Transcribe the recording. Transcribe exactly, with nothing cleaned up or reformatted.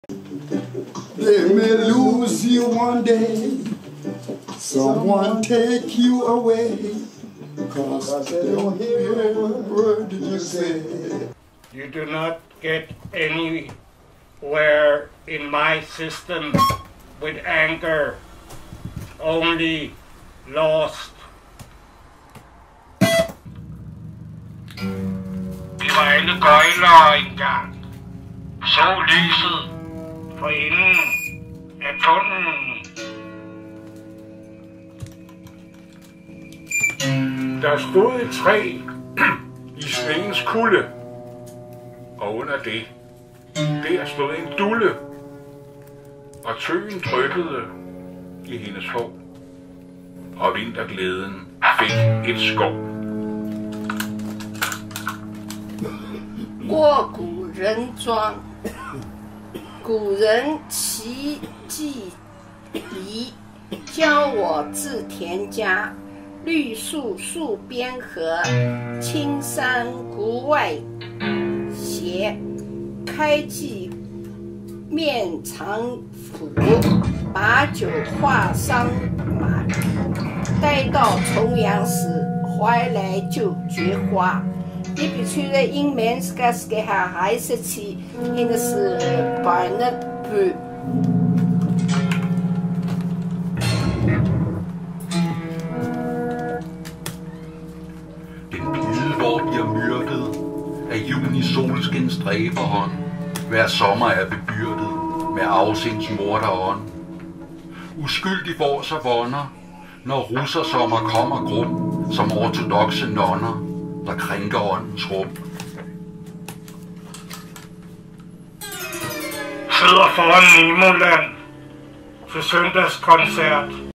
They may lose you one day, someone take you away, cause they don't hear what word did you say. You do not get anywhere in my system with anger, only lost. Vi var alle gøjlere engang. Så lyset for enden af tunnelen. Der stod et træ i sneens kulde, og under det, der stod en dulle, og tøen dryppede i hendes hår, og vinterglæden fik et skov. 过古人庄，古人奇迹仪，教我治田家。绿树树边合，青山谷外斜。开济面场圃，把酒话桑麻。待到重阳时，怀来就菊花。 你比出来英文是个是个哈还是去，那个是把那不。 Den blide vår bliver myrdet af juni solskins dræberhånd. Hver sommer er bebyrdet med afsinds morderånd. Uskyldig får sig vonder, når russersommer kommer grum som ortodokse nonner, der krænker åndens rum. Sidder foran Nemoland til søndagskoncert.